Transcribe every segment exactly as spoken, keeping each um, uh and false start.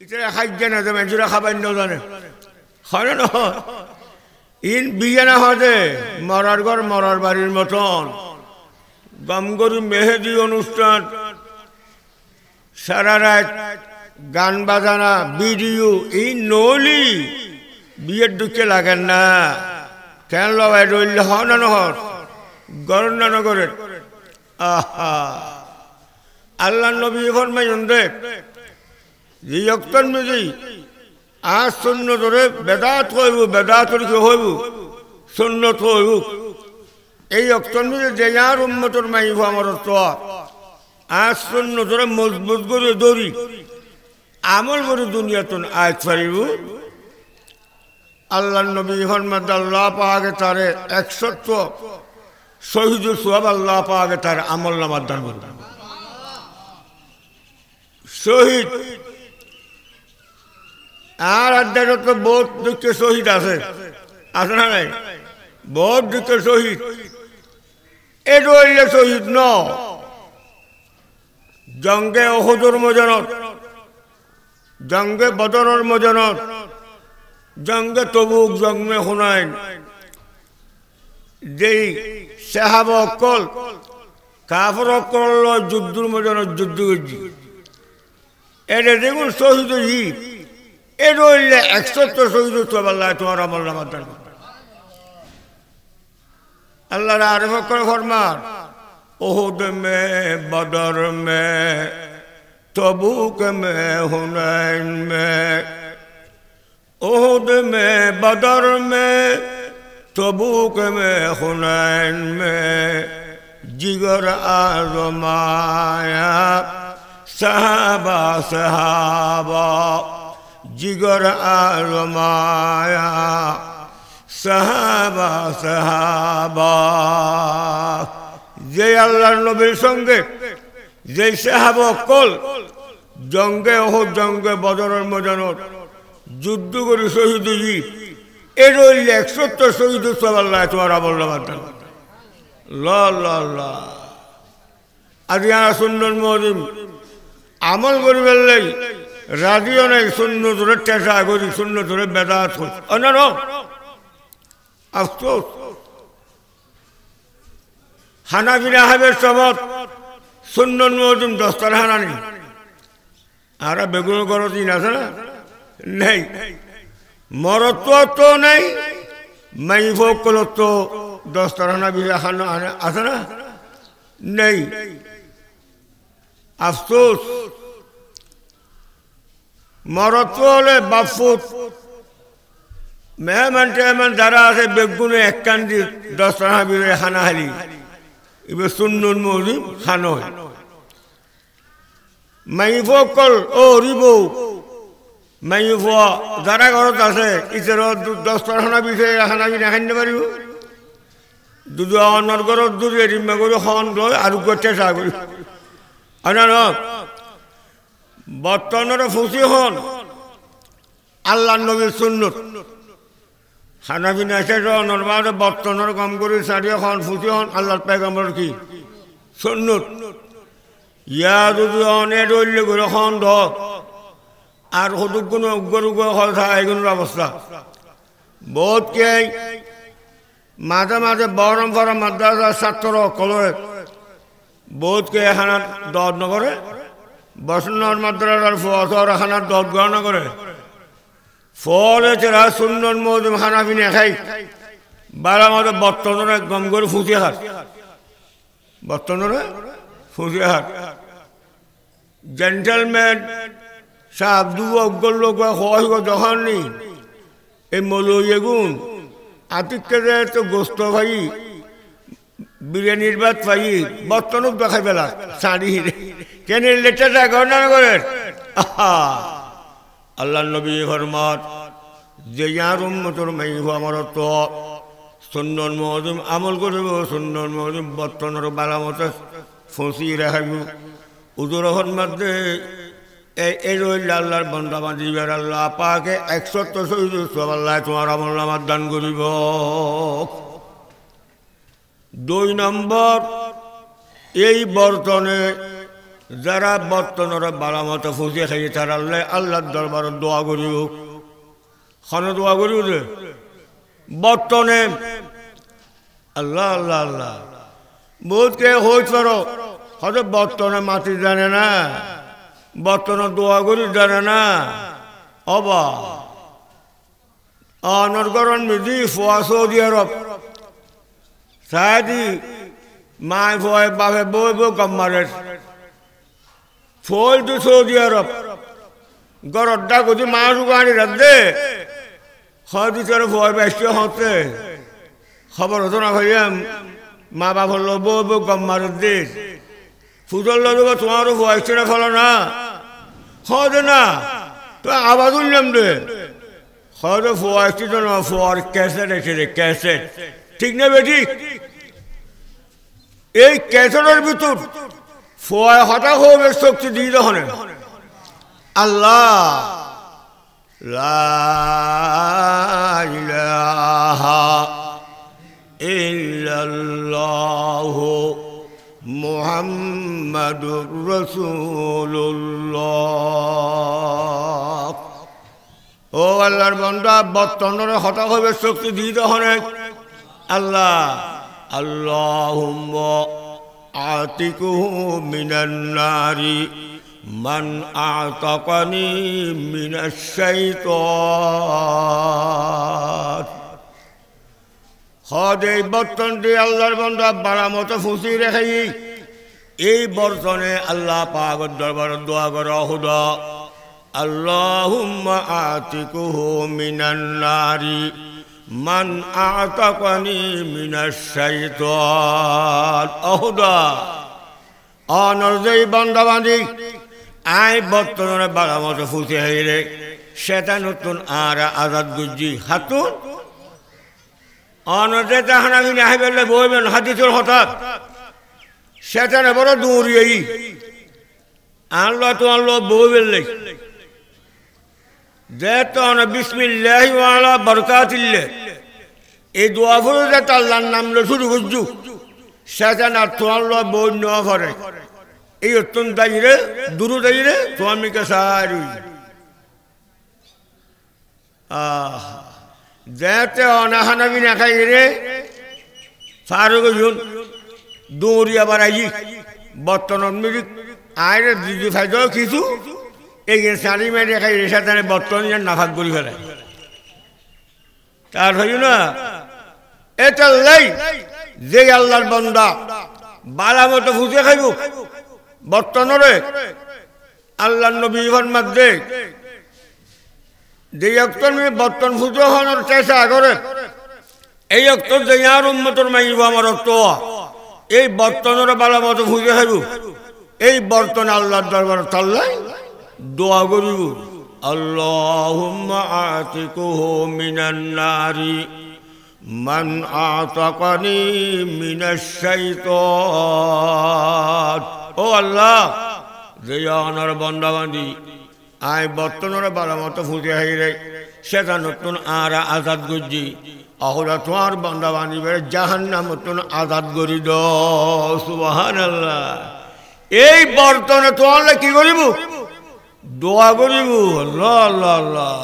ইতরা খাইজে না দেবে জুরা খাবার ন জানে হয় না ইন বিয়ে না হদে মরার ঘর মরার বাড়ির মতন গমগরু মেহেদি অনুষ্ঠান সারা রাত গান বাজানা ভিডিও এই নলি বিয়ের দুঃখে লাগেন না কেন লগাই রইলে হ না নহর গণনা নগরের আহা আল্লাহ নবী ফরমাইন দে যে অক্তন মেজি আজ সুন্নতরে বেদাত হইব বেদাত কি হইব সুন্নত হইব এই অক্তন মেজি যে যার উম্মতর মাইব আমার তো আজ সুন্নতরে মজবুত করে দড়ি আমল করে দুনিয়াতন আজ পারিব আল্লাহ নবী ফরমাদ আল্লাহ পাকে তারে একশত শহীদ সোয়াব আল্লাহ পাকে তার আমল নামার দান করবে শহীদ আর আড্ডাটা তো বহুত দুঃখে শহীদ আছে আছে না নাই বহুত দুঃখে শহীদ এটা হইলে শহীদ ন জঙ্গে অহুদুর মজনত জঙ্গে বদরের মজনত জঙ্গে তবুক জঙ্গে হুনাইন যেই সাহাবা অকল কাফর অকল যুদ্ধর মজনত যুদ্ধ করছি এটা দেখুন শহীদ ই এটা হইলে একশত শহীদ আল্লাহ তোমার আমল নামার দান আল্লাহ আরেফ করে ফরমান ওহুদ মে বদর মে তবুক মে হুনাইন মে ওহুদ মে বদর মে তবুক মে হুনাইন মে জিগর আজমায়া সাহাবা সাহাবা জিগর আজমায়া সাহাবা সাহাবা যে আল্লাহর নবীর সঙ্গে যে সাহাবা কল জঙ্গে ওহুদ জঙ্গে বদরের ময়দানত যুদ্ধ করে শহীদ হই এর হইলে একশত শহীদ সব আল্লাহ তোমার আমল নামার দান ল ল ল আজ যারা সুন্নত মুআজ্জিম আমল করি ফেললেই রাজিও নাই শূন্য ধরে টেসা করি শূন্য ধরে বেদাত করি অন্য আফসোস হানাফিরা হাবের সবত সুন্নত মুআজ্জিম দস্তার হানা নেই আর বেগুন করো দিন আছে না নেই মরত্ব তো নেই মাই ফোকল তো দস্তার হানা বিরা হানা আছে না নেই আফসোস মরত্ব হলে বাফুত মেহমান টেহমান যারা আছে বেগুনে এক কান্দি দস্তার হানা বিরে হানা হালি এবার সুন্নত মুআজ্জিম খানো হয় মাই ফোকল ও রিবৌ মাই ফোয়া যারা ঘরত আছে ইসের দস্তার হানা বিষয়ে হানা বি নাখাইতে পারিব দুদু অন্যর ঘরত দুধ এরিমা করে হন লয় আর চেষ্টা করি ন বর্তমানের ফুসি হন আল্লাহ নবীর সুন্নত খানা পিনা এসে নর্মাল বর্তমানের কম করে সারিয়ে হন ফুসি হন আল্লাহর পেগম্বর কি সুন্নত ইয়া যদি অনেক রইলে করে হন ধ আর হতুক কোনো গরু কথা এগুলোর অবস্থা বহুত কে মাঝে মাঝে বরম বরম মাদ্রাসার ছাত্র কলরে বহুত কে হানার দর নগরে বসন্নর মাদ্রাসার ফর হানার দর গ্রহণ করে ফল এছাড়া সুন্নত মুআজ্জিম হানাফি না খাই বারা মাঝে বর্তমানে গম করে ফুঁসে হাত বর্তমানে ফুঁসে হাত জেন্টেলম্যান সাপ দুব অজ্ঞর লোক হয় যখন নি এই মৌলই গুণ আতিককে তো গোস্ত ভাই বিরিয়ানির ভাত পাই বর্তমানক দেখাই পেলা শাড়ি কেন লেটাটা গণনা করেন আল্লাহ নবী ফরমান যে যার উম্মতর মাইব আমার তো সুন্নত মুআজ্জিম আমল করব সুন্নত মুআজ্জিম বর্তমানের বালামতে ফসি রাখব উজুর মধ্যে এই রইল আল্লাহর বান্দা বান্দিবার আল্লাহ পাকে একশত শহীদ সব আল্লাহ তোমার আমল নামার দান করিব দুই নম্বর এই বর্তনে যারা বর্তমানে বালামত ফুসে খাই তারা আল্লাহ আল্লাহর দরবারে দোয়া করিও খানো দোয়া করিও যে বর্তমানে আল্লাহ আল্লাহ আল্লাহ বহুত কে হইতে পারো হয়তো বর্তমানে মাটি জানে না বর্তমানে দোয়া করি জানে না অবা অনর্গরণ মিদি ফোয়া সৌদি আরব সাদি মায় ফয় বাপে বই বই কম্মারের ফল তো সৌদি আরব গরড্ডা গতি মাছ উগানি রাখবে হয়তো তোর ভয় ব্যস্ত হতে খবর হতো না ভাইয়াম মা বাবার লো বই বই কম্মারের দেশ ফুটল লোক তোমারও ভয় না ফলো না হয়তো না তো আবাদ উঠলাম রে হয়তো ফোয়াইছি তো না ফোয়ার ক্যাসেট এসে রে ক্যাসেট ঠিক না বেটি এই ক্যাসেটের ভিতর ফোয়ায় হঠাৎ হবে শক্তি দিয়ে তখন আল্লাহ লা ইলাহা ইল্লাল্লাহু মুহাম্মাদুর রাসূলুল্লাহ ও আল্লাহর বান্দা বর্তমানে হঠাৎ হবে শক্তি দিয়ে তখন আল্লাহ আল্লাহুম্মা আতিকুহু মিনান নারি মান আতাকানি মিনাশ শাইতান হদ এই বর্তন দিয়ে আল্লাহর বান্দা বাড়া মতো ফুসি রেখে এই বর্তনে আল্লাহ পাকের দরবারে দোয়া করে খুদা আল্লাহুম্মা আতিকুহু মিনান নারি মান আতাকানি মিনাশ শাইতান খুদা অনর যেই বান্দা বান্দি আই বর্তমানে বাড়া মতো ফুসি হইলে সেটা নতুন আর আজাদ গুজি হাতুন অনদে তাহানা আমি নাহি বললে বইবেন হাদিসের হঠাৎ সেখানে বড় দৌড়িয়ে আল্লাহ তো আল্লাহ বই বললে যে তো বিসমিল্লাহি ওয়া আলা বারাকাতিল্লাহ এই দোয়া করে যে আল্লাহর নাম লো শুরু করছু সেখানে আর তো আল্লাহ বই নেওয়া করে এই অত্যন্ত দাইরে দূর দাইরে স্বামীকে সারি আহ যেতে অনাহানাবি না খাই রে ফারুক দৌড়ি আবার আই বর্তমান মিরিক আয় দিদি ফাইদ কিছু এই শাড়ি মেরে খাই রে সাথে বর্তমান নাফাক করি ফেলে তার হইল না এটা লাই যে আল্লাহর বান্দা বালা মতো ফুটে খাইব বর্তমানে আল্লাহর নবী ফরমাত দে যে অক্তর মেয়ে বর্তন ফুটো হওয়ার চেষ্টা করে এই অক্তর যে আর উন্মতর মাইব আমার অক্ত এই বর্তনের বালা মতো ফুটে খাইব এই বর্তন আল্লাহর দরবার তাল্লাই দোয়া করিব আল্লাহুম্মা আতিকুহু মিনান নারি মান আতাকানি মিনাশ শাইতান ও আল্লাহ যে আমার বান্দা বান্দি আই বর্তমানে বালা মতো ফুটে হাইরে সেটা নতুন আর আজাদ গজি অহরা তোমার বান্দা বানিবে জাহান্নাম নতুন আজাদ গরি দ সুবহানাল্লাহ এই বর্তমানে তোমার কি করিব দোয়া করিব আল্লাহ আল্লাহ আল্লাহ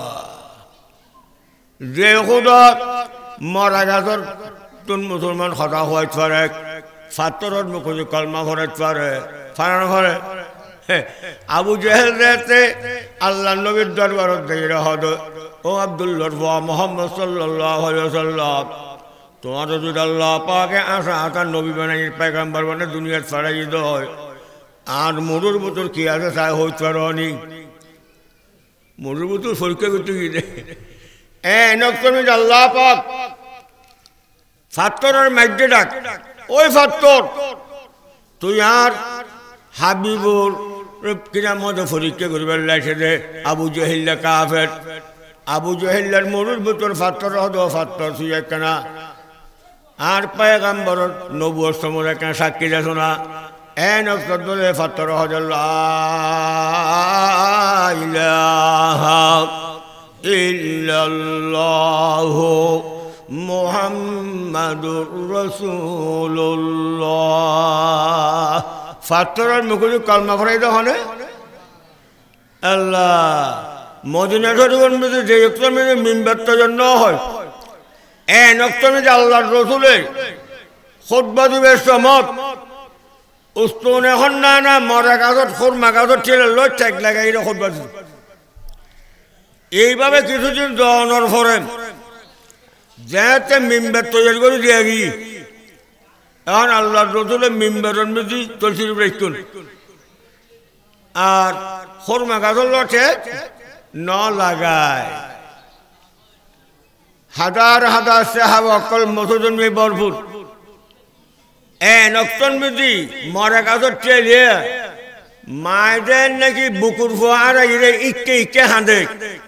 যে খুদা মরা গাছর তুন মুসলমান হতা হওয়াইতে পারে ফাতরের মুখে কলমা ভরাইতে পারে ফারানো ভরে আবু জেহেল রেতে আল্লাহ নবীর দরবারত দেখিয়ে হদ ও আব্দুল্লাহ মোহাম্মদ সাল্লাল্লাহু আলাইহি ওয়াসাল্লাম তোমার যদি আল্লাহ পাকে আসা আতার নবী বানাই পেগম্বর বানাই দুনিয়ার ছড়াই দয় আর মরুর বোতল কি আছে তাই হইতে পারো নি মরুর বোতল সরকে করতে গিয়ে এ নকমি আল্লাহ পাক ফাত্তরের মাইকে ডাক ওই ফাত্তর তুই আর হাবিবুর কিনা মতো পরীক্ষা করিবার লাগছে যে আবু জহিল্লা কাফের আবু জহিল্লার মরুর ভিতর ফাত্তর হদ ফাত্তর তুই একখানা আর পয়গম্বর নবুয়র সময় একখানা সাক্ষী দেখো না এ নকর দলে ফাত্তর হদ ইলাহা ইল্লাল্লাহু মুহাম্মাদুর রাসূলুল্লাহ ফাত্তরের মুখে কলমা ফরাই হনে আল্লাহ মদিনা শরীফের মধ্যে যে একটার মধ্যে মিম্বারটার জন্য হয় এন একটার মধ্যে আল্লাহর রসুলের খুতবা দিবের সমত উস্তুন এখন না না মরা গাছত খুরমা গাছত ছেলে লই ঠেক লাগাই খুতবা দিবে এইভাবে কিছুদিন জনের পরে যেতে মিম্বার তৈরি করে দিয়ে গিয়ে এখন আল্লাহর রসুলের মিম্বারের মধ্যে তলসির রেখুন আর খুরমা গাছের লটে ন লাগায় হাজার হাজার সাহাবা অকল মসুদন মে ভরপুর এন অক্টন মধ্যে মরা গাছের ছেলে মায়েদের নাকি বুকুর ফোয়ার ইরে ইকে ইকে হাঁদে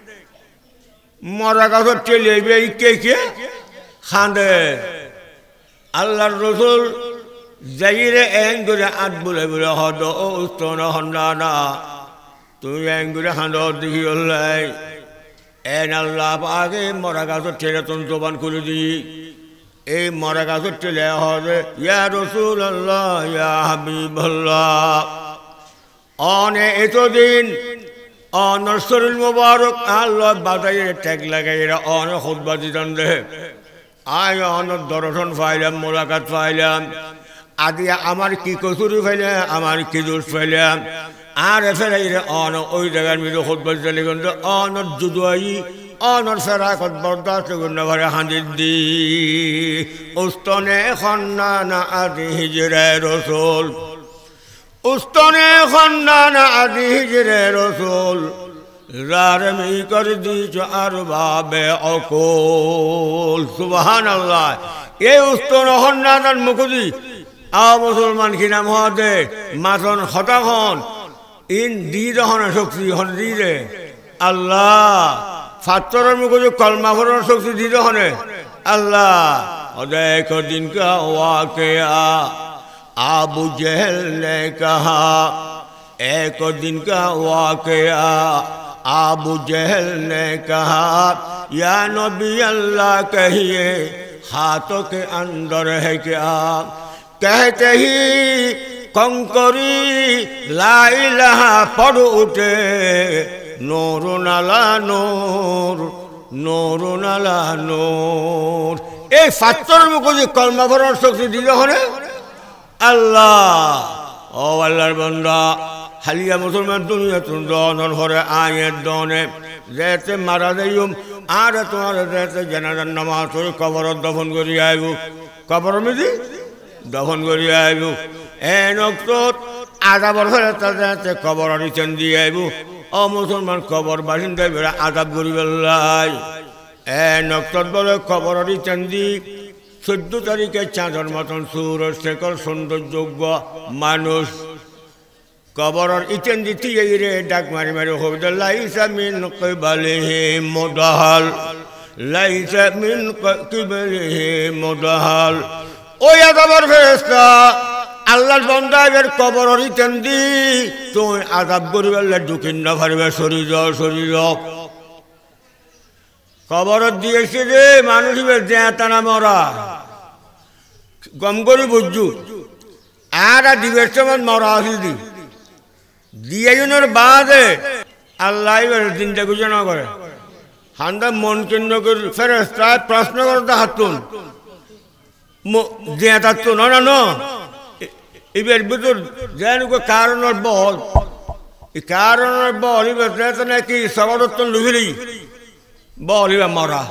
মরা গাছের ছেলে ইকে ইকে হাঁদে আল্লাহর রসুল যাইরে এন করে আট বলে বলে হদ ও উস্তন হন্ডা না তুমি এন করে হাঁদ দেখি হল্লাই এন আল্লাহ আগে মরা গাছের ছেলে তুমি জবান করে দি এই মরা গাছের ছেলে হবে ইয়া রসুল আল্লাহ ইয়া হাবিবাল্লাহ অনে এতদিন অনর শরীর মোবারক আল্লাহ বাজাইয়ে ঠেক লাগাইরা অন খুতবা দিতাম দে আয় অনর দর্শন পাইলাম মোলাকাত পাইলাম আদি আমার কি কসুরি পাইলাম আমার কি দোষ পাইলাম আর ফেরাইরে অন ওই জায়গার মধ্যে খুতবা দিতে কিন্তু অনর জুদুয়াই অনর ফেরাকত বরদাস্ত করুন ঘরে হাঁদির দি উস্তনে খন্নানা আদি হিজরে রসুল উস্তনে খন্নানা আদি হিজরে রসুল রারমি কর দিছ আর বাবে অকল সুবহানাল্লাহ এই উস্তন খন্নানার মুখদি আ মুসলমান কি নাম হতে মাথন হতাখন ইন দি দহন শক্তি হন দি রে আল্লাহ ফাত্তরের মুখে কলমা ফরার শক্তি দি দহনে আল্লাহ এক দিন কা ওয়াকিয়া আবু জেহেল ने कहा एक दिन का वाक़या आबू जहल ने कहा या नबी अल्लाह कहिए हाथों के अंदर है क्या कहते ही कंकरी ला इलाहा पढ़ उठे नूर नाला नूर नूर नाला नूर এই ফাত্তরের মুখে কলমা ফরার শক্তি দিল হনে আল্লাহ ও আল্লাহর বান্দা হালিয়া মুসলমান দুনিয়া তুমি দনের ঘরে আয়ের দনে যেতে মারা যাইম আর তোমার যেতে জানাজার নামাজ পড়ে কবরত দফন করি আইব কবর মিদি দফন করি আইব এন অক্তত আজাবর ফেলে তার যেতে কবর রিচেন দিয়ে আইব ও মুসলমান কবর বাসিন্দায় বেড়ে আজাব করি বেল্লাই এন অক্তত বলে কবর রিচেন দি চোদ্দ তারিখে চাঁদের মতন সুর শেখর সৌন্দর্যজ্ঞ মানুষ কবরের ইটেন দিতে রে ডাক মারি মারি হবে লাইসা মিন কিবালিহি মুদাহাল লাইসা মিন কিবালিহি মুদাহাল ওই আযাবের ফেরেশতা আল্লাহর বান্দাদের কবরের ইটেন দি তুই আযাব করিবে ঢুকিন না পারবে শরীর শরীর কবরত দিয়েছে রে মানুষ জেতানা মরা গম করে বুঝু আর দিবের সময় মরা আসি দি দিয়ে জনের বাদে আল্লাহ চিন্তা ঘোষণা করে হান্দা মন কেন্দ্র করে ফেরেশতা প্রশ্ন করতে হাতুন জেতাত না না না এবার ভিতর যেন কারণের বল এই কারণের বল এবার যেতে নাকি সবরত্ন লুহিরি বলিবা মরা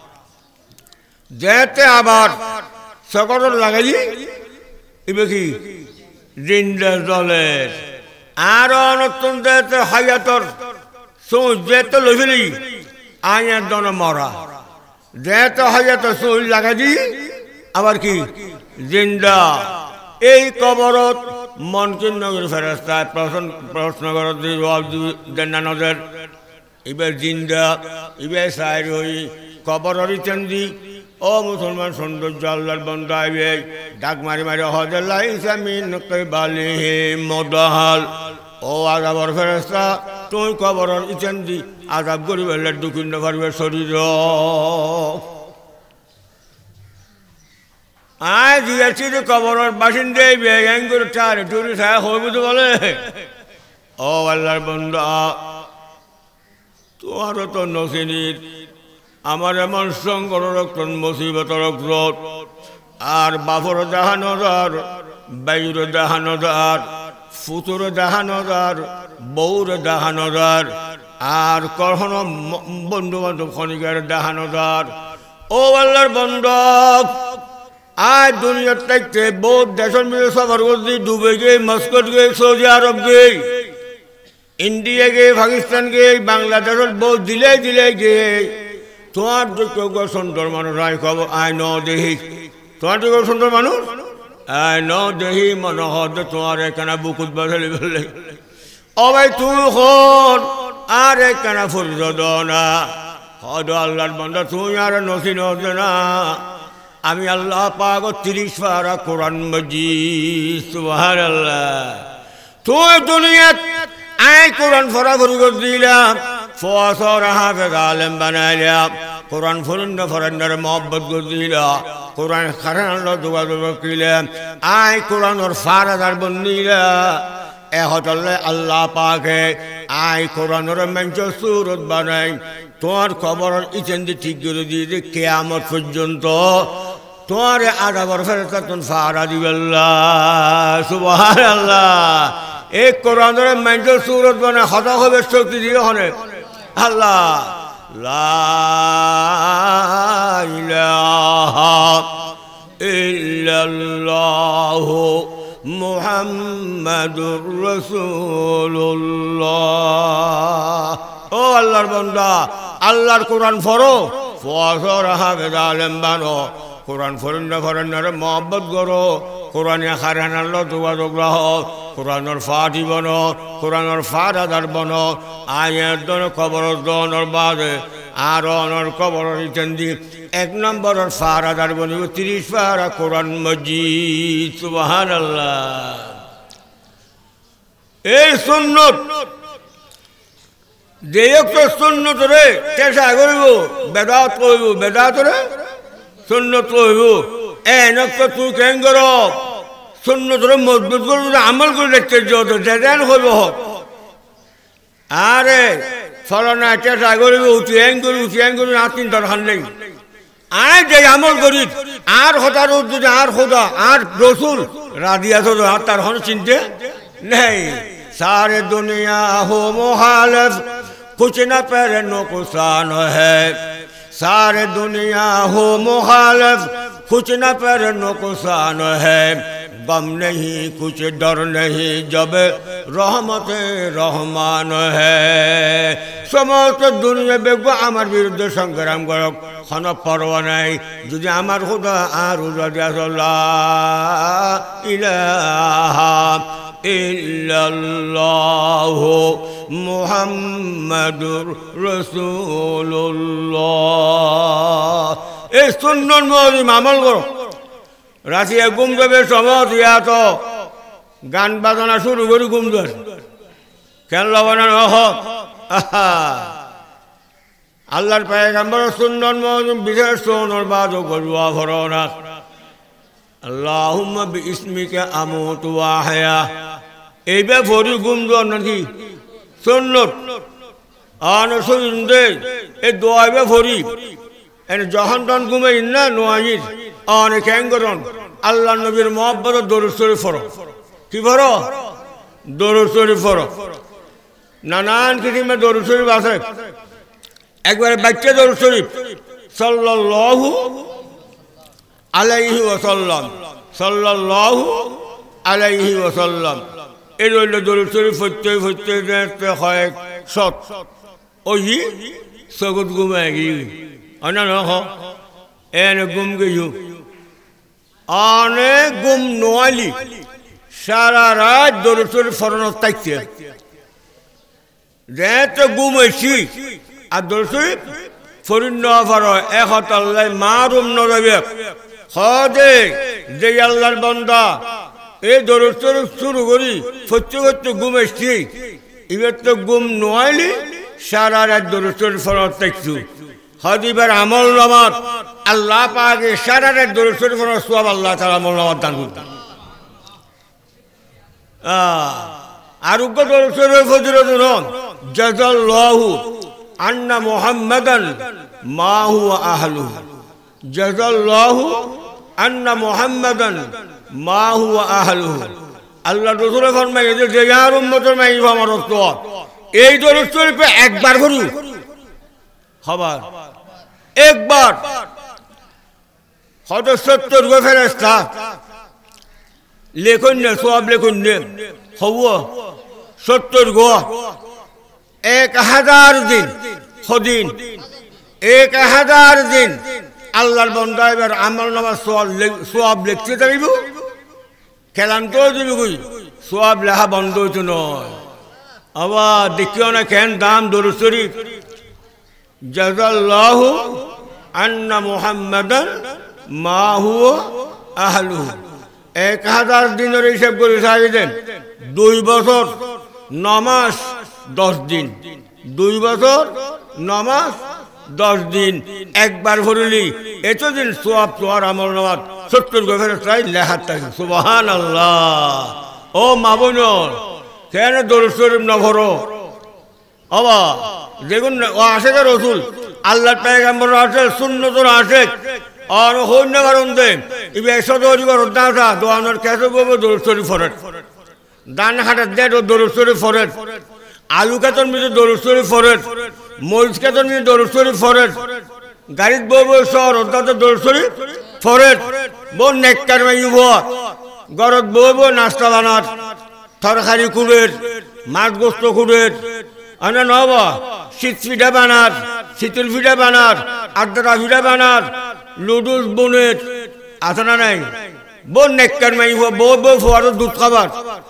যেতে আবার সকল লাগাই এবে কি জিন্দা জলের আর নতুন যেতে হায়াতর সুচ যেতে লইলি আয়ার দন মরা যেতে হায়াতর সুচ লাগাই দি আবার কি জিন্দা এই কবরত মন কিন্নগর ফেরেশতা প্রশ্ন প্রশ্ন করত জবাব দেন না নজর এবার জিন্দা এবার সাইর হই কবর চন্দি ও মুসলমান সৌন্দর্য আল্লাহর বান্দা আইবে ডাক মারি মারি হজে লাইসা মিন কিবালিহি মুদাহাল ও আযাবর ফেরেশতা তুই কবরের চন্দি আযাব করিবে ঢুকিন না পারবে শরীর আয় দিয়েছি তো কবরের বাসিন্দাই বেগান করে চার টুরি ছায়া হইব তো বলে ও আল্লাহর বান্দা তোমারও তো নসিনীর আমার এমন সংকট রক্ত মুসিবত রক্ত আর বাপর জাহানদার বাইর জাহানদার ফুতুর জাহানদার বৌর জাহানদার আর কখনো বন্ধু বান্ধব খনিকার জাহানদার ও আল্লাহর বান্দা আজ দুনিয়ার থাকতে বহুত দেশের মিলে সফর করছি দুবাই গিয়ে মস্কট গিয়ে সৌদি আরব গিয়ে ইন্ডিয়া গিয়ে পাকিস্তান গিয়ে বাংলাদেশের বহুত দিলে দিলে গিয়ে তোমার তো কেউ সুন্দর মানুষ আয় খবর আয় ন দেহি তোমার তো কেউ সুন্দর মানুষ আয় ন দেহি মনে হতে তোমার এখানে বুকুত বাসালি বললে ও ভাই তুই হন আর এখানে ফুরজ না হদ আল্লাহর বান্দা তুই আর নসিন হতে না আমি আল্লাহ পাক তিরিশ পারা কোরআন মাজিদ সুবহানাল্লাহ তুই দুনিয়াত আয় কোরআন পড়া শুরু করে দিলাম ফসর হাফেজ আলেম বানাইলাম কোরআন ফরন্দ ফরন্দার মহব্বত করে দিলাম কোরআন খারান আল্লাহ যোগাযোগ করলাম আয় কোরআনর ফারাদার বন্দিলা এ হতলে আল্লাহ পাকে আয় কোরআনর মঞ্চ সুরত বানাই তোমার খবর ইচেন্দি ঠিক করে দিয়ে যে কিয়ামত পর্যন্ত তোমার আদাবর ফেরেশতা তুন ফারা দিবেল্লাহ সুবহানাল্লাহ এই কোরআনের মঞ্চ সুরত বানাই হতা হবে শক্তি দিয়ে হনে আল্লাহ লা ইলাহা ইল্লাল্লাহু মুহাম্মাদুর রাসূলুল্লাহ ও আল্লাহর বান্দা আল্লাহর কোরআন পড়ো ফসর হাফেজ আলেম বানো কোরআন ফরন্না ফরন্নারে মহব্বত করো কোরআনে খারান আল্লাহ যোগাযোগ রাহ কোরআনের ফাটি বনো কোরআনের ফাদাদার বনো আয়ের দন খবর দনের বাদে আর অনর খবর ইত্যাদি এক নম্বরের ফাদাদার বনিব তিরিশ পারা কোরআন মাজিদ সুবহানাল্লাহ এই সুন্নত দেয়ক তো সুন্নত রে চেষ্টা করিব বেদাত কইব বেদাত রে সুন্নত কইব এনক তো তুই কেন কর সুন্নত রে মজবুত করে আমল করে দেখতে যত দেন হইব আরে ফলনা চেষ্টা করিব তুই এন করি তুই এন করি আর চিন্তা দরকার নেই আয় যে আমল করি আর হতার যদি আর খোদা আর রসুল রাদিয়া তো আর তার হন চিনতে নেই सारे दुनिया हो मुखालिफ कुछ न पर नुकसान है सारे दुनिया हो मुखालिफ कुछ न पर नुकसान है गम नहीं कुछ डर नहीं जब रहमत रहमान है समस्त दुनिया बेगो आमार बिरुद्धे संग्राम करक কোনো পরোয়া নাই যদি আমার খোদা আর লা ইলাহা ইল্লাল্লাহু মুহাম্মাদুর রাসূলুল্লাহ এই সুন্নাত মজিম আমল করো রাশিয়া ঘুম যাবে সময় দিয়া তো গান বাজনা শুরু করে ঘুম যাবে কেন লবণের হক আল্লাহর পয়গম্বর সুন্নাত মজিম বিশেষ সোনর বাজো গলওয়া ভরনা আল্লাহুম্মা বিইসমিকা আমুতু ওয়া আহয়া এইবে ফরি ঘুম যাও নাকি সুন্নাত আন সুন্দে এই দোয়াবে ফরি এন যখন তখন ঘুমে না নোয়াইর অনেক ক্যাঙ্গরন আল্লাহ নবীর মহব্বত দরুদ শরীফ পড়ো কি পড়ো দরুদ শরীফ পড়ো নানান কিসিমের দরুদ শরীফ আছে একবারে বাচ্চা দরুদ শরীফ সাল্লাল্লাহু আলাইহি ওয়াসাল্লাম সাল্লাল্লাহু আলাইহি ওয়াসাল্লাম এই রইল দরুদ শরীফ পড়তে পড়তে দেখতে হয় সত ওই সগত ঘুমে গিয়ে অনা নহ এনে গুম গিয়ে অনেক গুম নোয়ালি সারা রাত দরুদ শরীফ ফরনত থাকছে যেহেতু গুম হয়েছি আর দরুদ শরীফ ফরিন নেওয়া পারো এক হতাল্লাই মারুম নরবে হদে যে আল্লাহর বান্দা এই দরুদ শরীফ শুরু করি সত্যি সত্যি গুম এসছি এবার তো গুম নোয়াইলি সারা রাত দরুদ শরীফ ফরনত থাকছু হদিবার আমল নামাত আল্লাহ পাক ইশারারে দরুদ শরীফ পড়ার সওয়াব আল্লাহ তাআলা আমল নামাত দান করতেন আ আর উগ্র দরুদ শরীফ ফজিলত হল জাযাল্লাহু আন্না মুহাম্মাদান মা হুয়া আহলুহু জাযাল্লাহু আন্না মুহাম্মাদান মা হুয়া আহলুহু আল্লাহ রাসূল ফরমায় যে যে যার উম্মতের মাই আমার সওয়াব এই দরুদ শরীফ একবার পড়ি খবর একবার হয়তো সত্তর গো ফেরেশতা লেখুন না সওয়াব লেখুন না হওয়া সত্তর গো এক হাজার দিন হদিন এক হাজার দিন আল্লাহর বান্দা এবার আমল নামাজ সওয়াব লিখতে পারিব খেলান্ত দিবি কই সওয়াব লেখা বন্ধ হইতো নয় আবার দেখিও না কেন দাম দরুদ শরীফ জাযাল্লাহু আন্না মুহাম্মাদান মা হুয়া আহলুহু এক হাজার দিনের হিসাব করে সাইদেন দুই বছর নমাস দশ দিন দুই বছর নমাস দশ দিন একবার ভরলি এতদিন সওয়াব তোয়ার আমল নামাজ সত্তর গো ফেরেশতায় লেখা থাকে সুবহানাল্লাহ ও মা বোন কেন দরুদ শরীফ না ভরো আবা দেখুন ও আশেক রাসূল আল্লাহর পয়গম্বর আছে সুন্নতর আশেক আর হইন না কারণ দে ইবে একশো দশ বার দাঁড়া দোয়ানোর কেসে বলবো দরুদ শরীফ ফরজ দান হাটার দেড় দরুদ শরীফ ফরজ আলু কেতন মিলে দরুদ শরীফ ফরজ মরিচ কেতন মিলে দরুদ শরীফ ফরজ গাড়িত বলবো শহর অর্থাৎ দরুদ শরীফ ফরজ বোন নেককার মাইব গরত বলবো নাস্তা বানাত তরকারি কুড়ের মাছ গোস্ত কুড়ের আনা নবা শীত পিঠা বানার শীতল পিঠা বানার আড্ডা পিঠা বানার লুডুস বোনের আছে না নাই বোন নেককার মাইব বউ বউ ফোয়ার দুধ খাবার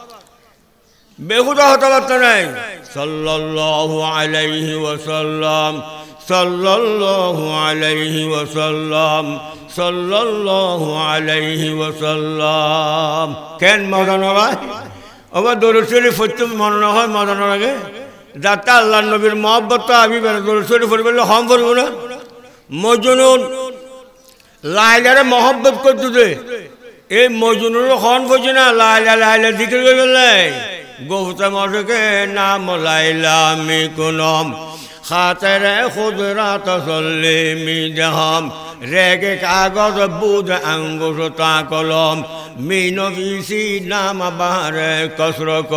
বেহুদা হতাবার্তা নাই সাল্লাল্লাহু আলাইহি ওয়াসাল্লাম সাল্লাল্লাহু আলাইহি ওয়াসাল্লাম সাল্লাল্লাহু আলাইহি ওয়াসাল্লাম কেন মজা নয় আবার দরুদ শরীফ পড়তে মনে না হয় মজা না লাগে যাতে আল্লাহর নবীর মহব্বত আমি দরুদ শরীফ পড়ে বললে হম পড়ব না মজনুন লাইলারে মহব্বত করতে দে এই মজনুর হন পড়ছে না লাইলা লাইলা জিকির করে বললে গোফতা মশকে নাম লাইলা মি কুনম খাতেরে খুদরাত সল্লিমি দেহম রেগে কাগজ বুধ আঙ্গুর তা কলম মিনবিসি নাম বাহারে কসরক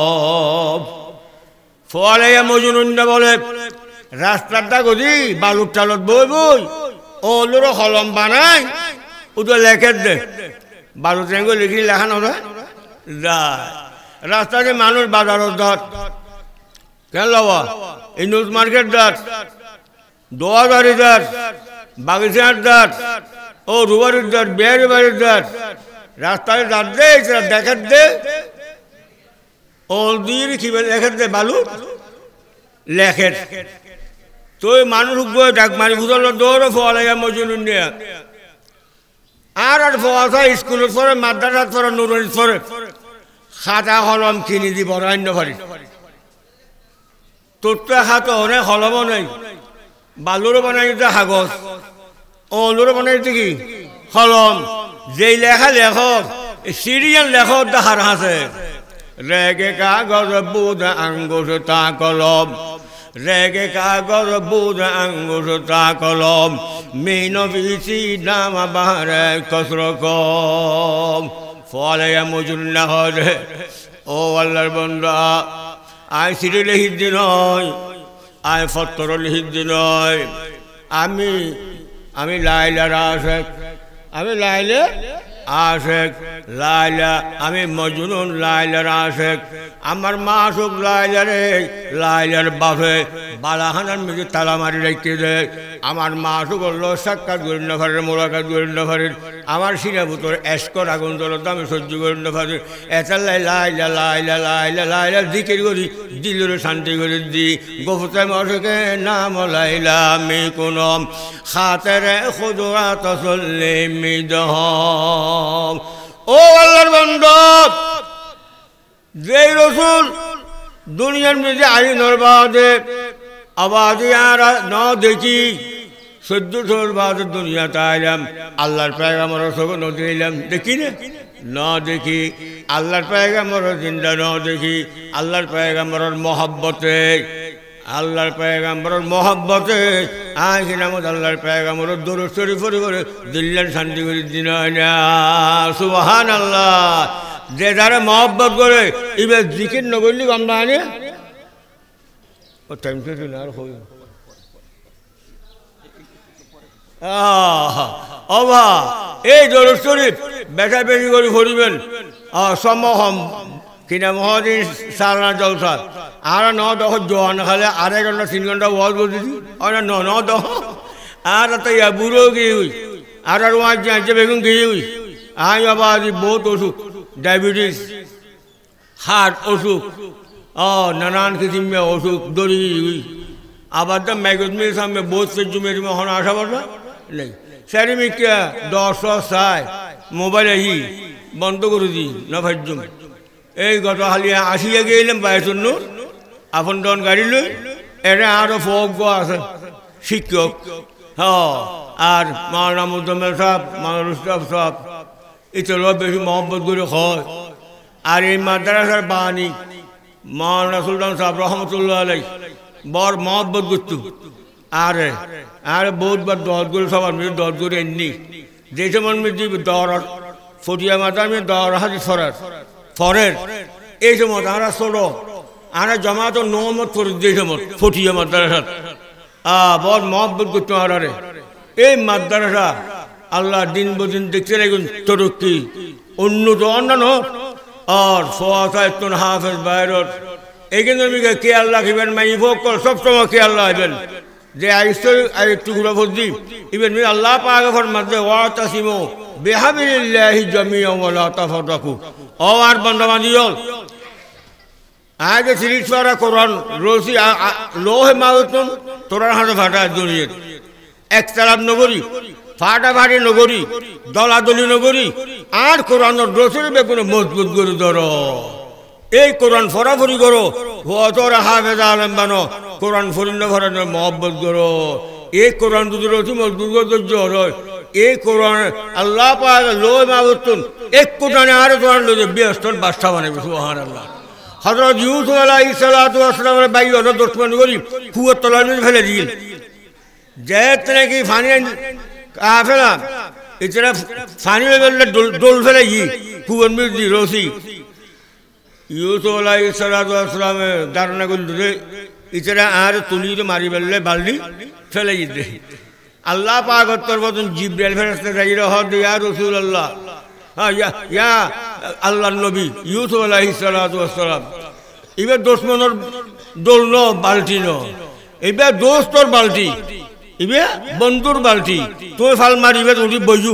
ফলে মজনুন বলে রাস্তাটা গদি বালুর টালত বই বই ওলুর কলম বানাই ওটা লেখে দে বালু ট্রেঙ্গ লিখি লেখা নয় যায় রাস্তাতে মানুষ বাজারত দাঁত কেন লওয়া এই নিউজ মার্কেট দাঁত দোয়াবাড়ি দাঁত বাগিচার দাঁত ও রুবারির দাঁত বিহারি বাড়ির দাঁত রাস্তায় দাঁত দে দেখার দে ওল দিয়ে কি লেখার দে বালু লেখের তো মানুষ ডাক মারি ফুটল দৌড় ফোয়া লাগে মজুর নিয়ে আর আর ফোয়া স্কুলের পরে মাদ্রাসার পরে নুরনির পরে খাতা কলম কিনি দিব অন্য ভারি তোর তো খাতা অনেক কলমও নেই বালুরও বানাই দিতে কাগজ অলুরও বানাই দিতে কি কলম যেই লেখা লেখক সিরিয়াল লেখক দেখার আছে রেগে কাগজ বুধ আঙ্গুর তা কলম রেগে কাগজ বুধ আঙ্গুর তা কলম মিনবিসি নাম বাহারে কসরকম ফলে মজুর না হরে ও আল্লাহর বান্দা আয় সিঁড়ি লিখিত দি নয় আয় ফত্তর লিখিত দি নয় আমি আমি লাইলার আশেক আমি লাইলে আশেক লাইলা আমি মজনুন লাইলার আশেক আমার মা সুখ লাইলারে লাইলার বাপে বালাখানার মেঝে তালা মারি রেখে দেয় আমার মা সুখ হলো সাক্ষাৎ করি না পারে মোলাকাত করি না পারে আমার সিনা ভিতর এসকর আগুন জ্বলত আমি সহ্য করি না পারি এতাল্লাই লাইলা লাইলা লাইলা লাইলা জিকির করি দিলের শান্তি করে দি গোফতে মশকে নাম লাইলা মি কুনম খাতেরে খুদরা তসল্লি মিদহম ও আল্লাহর বান্দা যেই রসুল দুনিয়ার মধ্যে আইন বাদে আবাদি আর ন দেখি চোদ্দ বছর বাদ দুনিয়াতে আইলাম আল্লাহর পয়গম্বরের সঙ্গে নদী এলাম দেখি না না দেখি আল্লাহর পয়গম্বরের জিন্দা ন দেখি আল্লাহর পয়গম্বরের মহব্বতে আল্লাহর পয়গম্বরের মহব্বতে আজ নামত আল্লাহর পয়গম্বরের দরুদ শরীফ পড়ে পড়ে দিল্লার শান্তি করে দিন না সুবহানাল্লাহ যে যারা মহব্বত করে এবার জিকির নগরলি কম না আনে ও টাইম শেষ না আর হই অভা এই দরুদ শরীফ বেটা বেশি করে পড়িবেন সমহম কিনা মহাদিন সারা জলসা আর ন দশ জোয়ান খালে আড়াই ঘন্টা তিন ঘন্টা ওয়াজ বলতেছি ন ন দশ আর তো ইয়া বুড়ো গিয়ে হই আর আর ওয়াজ যাচ্ছে বেগুন গিয়ে হই আই বাবা আজি বহুত অসুখ ডায়াবেটিস হার্ট অসুখ ও নানান কিসিম में অসুখ দড়ি हुई আবার তো मैगज में सामने बहुत से जो मेरी में होना आशा पड़ा नहीं शहर में क्या दस साय मोबाइल ही बंद कर दी ना भज्जुम এই গত হালিয়া আসিয়া গেলাম বাইতুন নূর আপন দন গাড়ি লই এটা আরো ফোক আছে শিক্ষক হ্যাঁ আর মাওলানা মুজাম্মেল সাহেব মাওলানা রুস্তফ সাহেব ইতলো বেশি মোহাম্মত করে হয় আর এই মাদ্রাসার বাণী মাওলানা সুলতান সাহেব রহমতুল্লাহ আলাই বড় মোহাম্মত করত আর আর বহুতবার দল করে সবার মিলে দল করে এমনি যে সময় মিলে দর ফটিয়া মাতা আমি দর হাজি সরার ফরের এই সময় তারা ছোটো আরা জমা তো নমত করে যে সময় ফটিয়া মাদ্রাসা বড় মহব্বত করতো আরে এই মাদ্রাসা আল্লাহ দিন বদিন দেখতে রাখুন তরক্কি উন্নত অন্যান্য আর ফোয়াশায়তুন হাফেজ বাইরত এইখানে কে আল্লাহ খিবেন মাই ভোগ কর সবসময় কে আল্লাহ হইবেন যে আইসর আর একটু ঘুরা ভর্তি ইবেন আল্লাহ পাক ফরমাতে ওয়াতাসিমু বিহাবিলিল্লাহি জামিআ ওয়া লা তাফাররাকু ও আর বন্ধবান্ধব আগে সিরিজ পারা কোরআন রসি লোহে মাউতুন তোরার হাতে ফাটা দুনিয়াত এক তারাব নগরী ফাটাফাটি নগরী দলাদলি নগরী আর কোরআনের রসির বেগুনে মজবুত করে ধরো এই কোরআন ফরাফরি করো তোরা হাফেজ আলেম বানো কোরআন ফরিন্দ ফরানোর মহব্বত করো এই কোরআন যদি রসি মজবুত করে এই কোরআন আল্লাহ পাক লোহে মাউতুন এক কোরআনে আর তোমার লোকে ব্যস্তর বাদশা বানাবে সুবহানাল্লাহ হযরত ইউসুফ আলাইহিস সালাতু ওয়াস সালামের ভাই হযরত দুশমন করি কুয়ার তলায় নিয়ে ফেলে দিল যেতে কি ফানি কাফেলা ইতরা ফানি লেভেলে ডোল ফেলে ই কুয়ার মধ্যে দি রসি ইউসুফ আলাইহিস সালাতু ওয়াস সালামে ধারণা করল রে ইতরা আর তুলিরে মারি ফেললে বালদি ফেলে দিতে আল্লাহ পাক তরবতন জিবরাইল ফেরেশতা যাইরা হদ ইয়া রাসূলুল্লাহ হ্যাঁ ইয়া ইয়া আল্লাহর নবী ইউসুফ আলাইহিস সালাতু ওয়াস সালাম এবার দুশমনের দোল ন বালতি ন এবার দোস্তর বালতি এবার বন্ধুর বালতি তুই ফাল মারিবে উঠি বইজু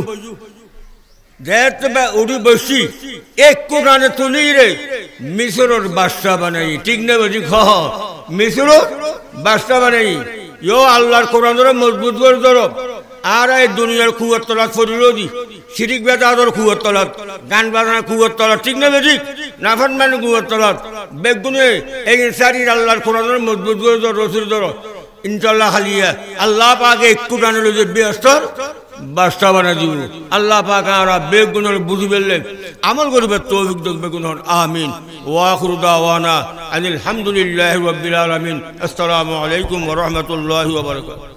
যেতে বা উঠি বসি এক কোরআনে তুলি রে মিশরের বাদশা বানাই ঠিক না বুঝি খ মিশরের বাদশা বানাই ইয়ো আল্লাহর কোরআনের মজবুত করে ধরো আর এই দুনিয়ার কুয়ার তলাত ফরিল দি শিরিক বেতা আদর কুয়ার তলাত গান বাজনা কুয়ার তলাত ঠিক না বেঠিক নাফান মানে কুয়ার তলাত বেগুনে এই সারির আল্লাহর কোরআনের মজবুত করে ধরো রসুল ধরো ইনশাআল্লাহ খালিয়া আল্লাহ পাকে একটু টানে যে ব্যস্তর বাদশা বানা দিব আল্লাহ পাক আমরা বেগুনের বুঝি ফেললে আমল করবে তৌফিক দেখ বেগুন আমিন ওয়া আখিরু দাওয়ানা আলহামদুলিল্লাহি রাব্বিল আলামিন আসসালামু আলাইকুম ওয়া রাহমাতুল্লাহি ওয়া বারাকাতুহু।